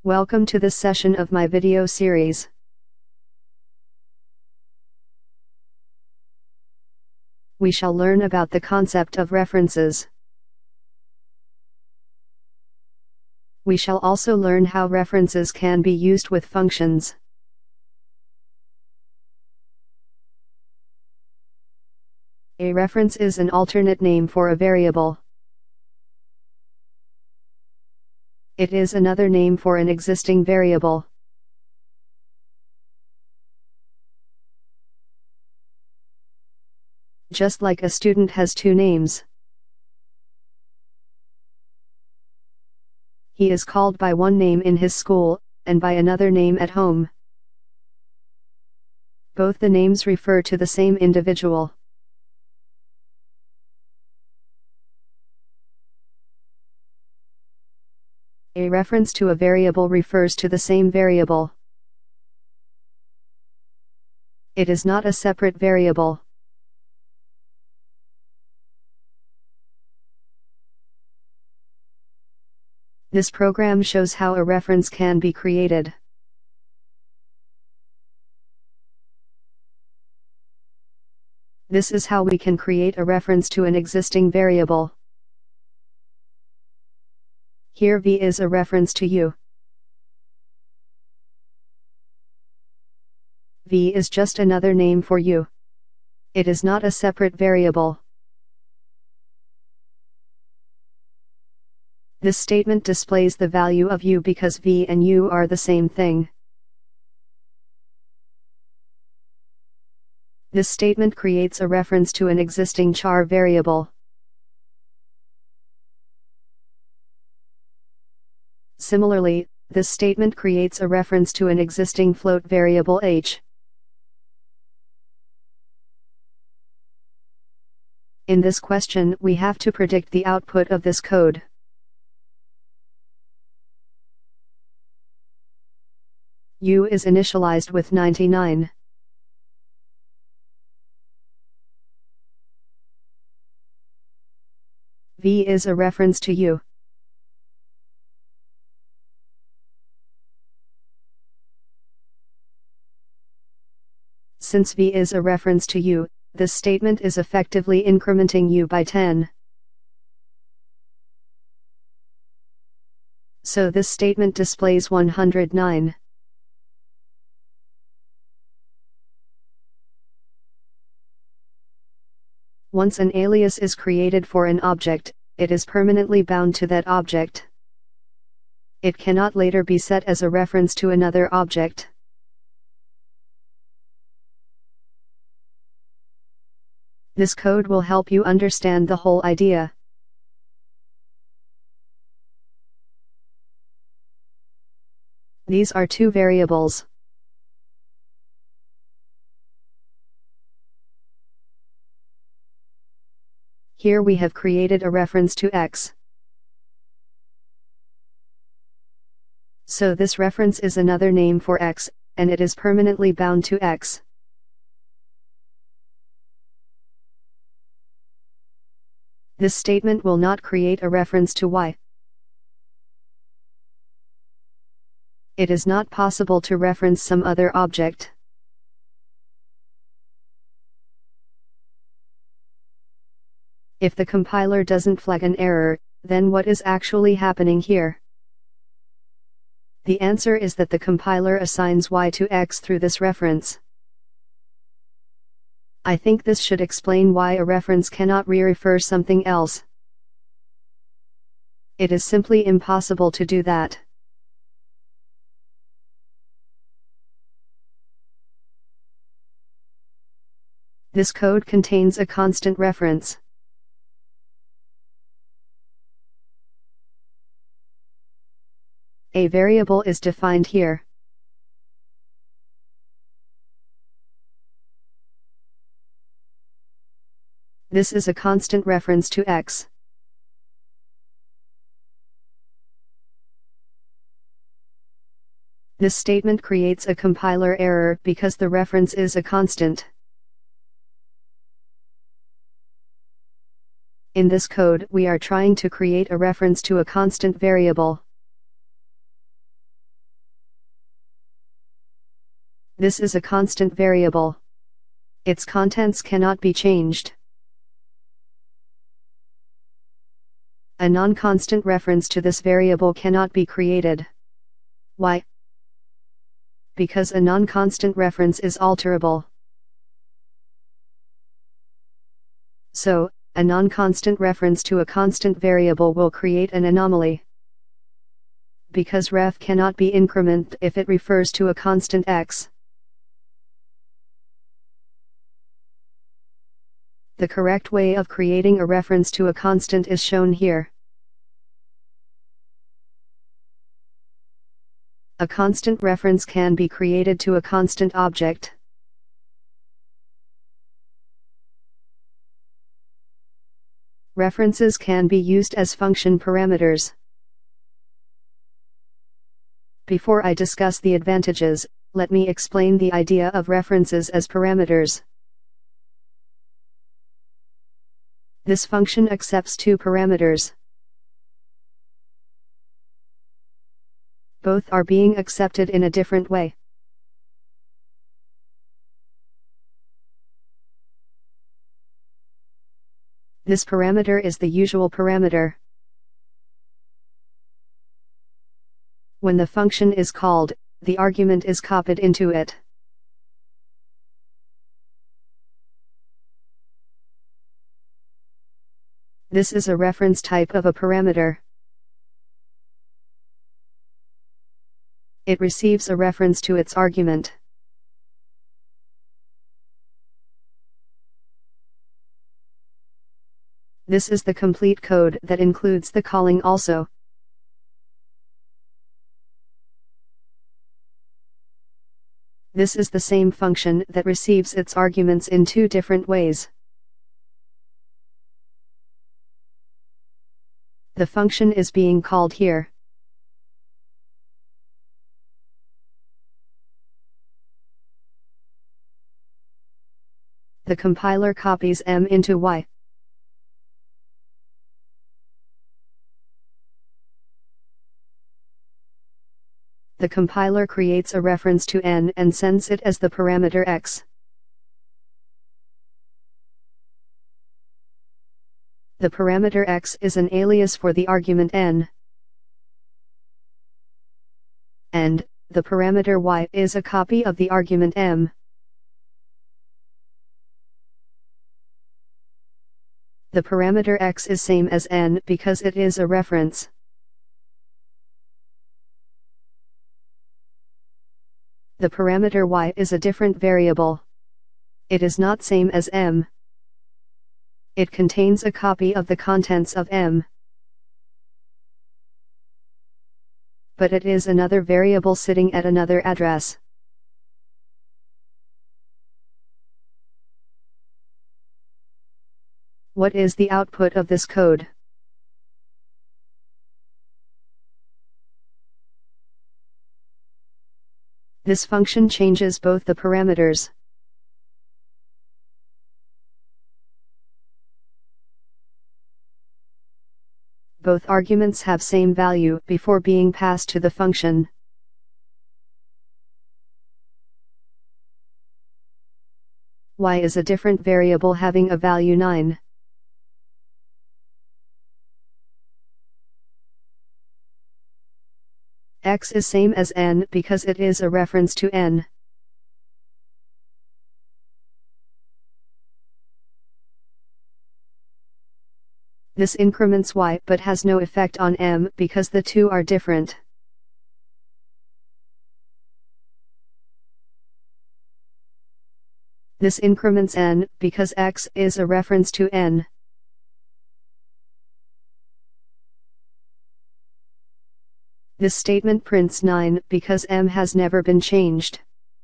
Welcome to this session of my video series. We shall learn about the concept of references. We shall also learn how references can be used with functions. A reference is an alternate name for a variable. It is another name for an existing variable. Just like a student has two names. He is called by one name in his school, and by another name at home. Both the names refer to the same individual. A reference to a variable refers to the same variable. It is not a separate variable. This program shows how a reference can be created. This is how we can create a reference to an existing variable. Here v is a reference to u. V is just another name for u. It is not a separate variable. This statement displays the value of u because v and u are the same thing. This statement creates a reference to an existing char variable. Similarly, this statement creates a reference to an existing float variable h. In this question, we have to predict the output of this code. U is initialized with 99. V is a reference to u. Since v is a reference to u, this statement is effectively incrementing u by 10. So this statement displays 109. Once an alias is created for an object, it is permanently bound to that object. It cannot later be set as a reference to another object. This code will help you understand the whole idea. These are two variables. Here we have created a reference to x. So this reference is another name for x, and it is permanently bound to x. This statement will not create a reference to y. It is not possible to reference some other object. If the compiler doesn't flag an error, then what is actually happening here? The answer is that the compiler assigns y to x through this reference. I think this should explain why a reference cannot re-refer something else. It is simply impossible to do that. This code contains a constant reference. A variable is defined here. This is a constant reference to x. This statement creates a compiler error because the reference is a constant. In this code, we are trying to create a reference to a constant variable. This is a constant variable. Its contents cannot be changed. A non-constant reference to this variable cannot be created. Why? Because a non-constant reference is alterable. So, a non-constant reference to a constant variable will create an anomaly. Because ref cannot be incremented if it refers to a constant x. The correct way of creating a reference to a constant is shown here. A constant reference can be created to a constant object. References can be used as function parameters. Before I discuss the advantages, let me explain the idea of references as parameters. This function accepts two parameters. Both are being accepted in a different way. This parameter is the usual parameter. When the function is called, the argument is copied into it. This is a reference type of a parameter. It receives a reference to its argument. This is the complete code that includes the calling also. This is the same function that receives its arguments in two different ways. The function is being called here. The compiler copies m into y. The compiler creates a reference to n and sends it as the parameter x. The parameter x is an alias for the argument n. And the parameter y is a copy of the argument m. The parameter x is same as n because it is a reference. The parameter y is a different variable. It is not same as m. It contains a copy of the contents of m. But it is another variable sitting at another address. What is the output of this code? This function changes both the parameters. Both arguments have same value before being passed to the function. Y is a different variable having a value 9. X is same as n because it is a reference to n. This increments y but has no effect on m because the two are different. This increments n because x is a reference to n. This statement prints 9 because m has never been changed.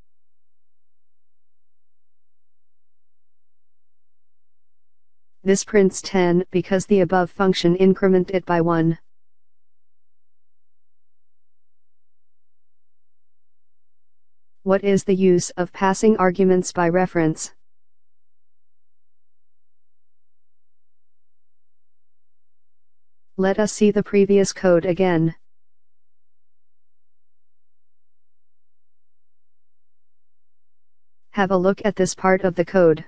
This prints 10 because the above function increment it by 1. What is the use of passing arguments by reference? Let us see the previous code again. Have a look at this part of the code.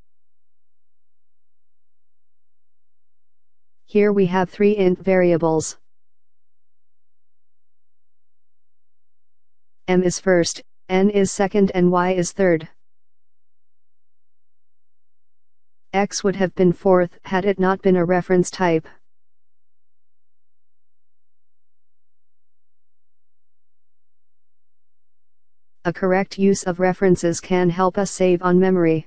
Here we have three int variables. M is first, N is second and Y is third. X would have been fourth had it not been a reference type. A correct use of references can help us save on memory.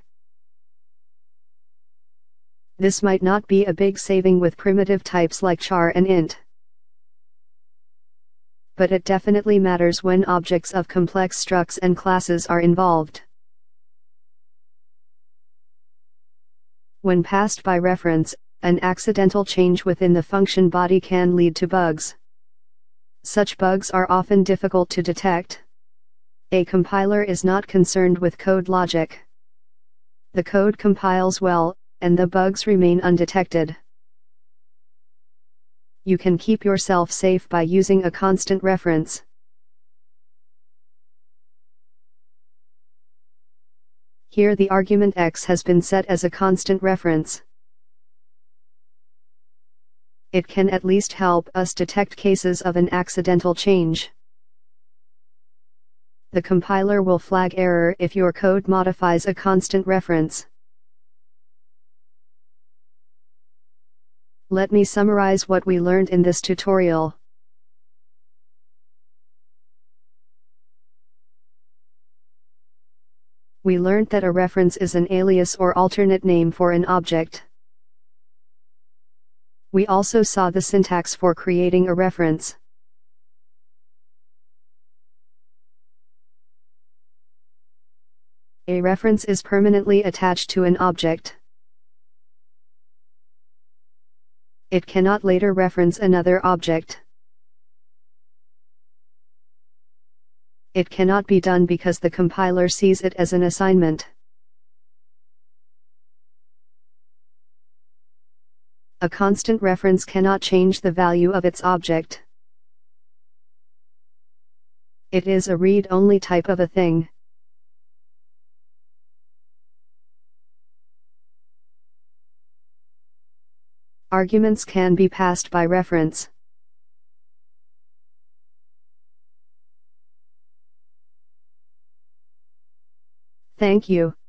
This might not be a big saving with primitive types like char and int. But it definitely matters when objects of complex structs and classes are involved. When passed by reference, an accidental change within the function body can lead to bugs. Such bugs are often difficult to detect. A compiler is not concerned with code logic. The code compiles well, and the bugs remain undetected. You can keep yourself safe by using a constant reference. Here the argument x has been set as a constant reference. It can at least help us detect cases of an accidental change. The compiler will flag error if your code modifies a constant reference. Let me summarize what we learned in this tutorial. We learned that a reference is an alias or alternate name for an object. We also saw the syntax for creating a reference. A reference is permanently attached to an object. It cannot later reference another object. It cannot be done because the compiler sees it as an assignment. A constant reference cannot change the value of its object. It is a read-only type of a thing. Arguments can be passed by reference. Thank you.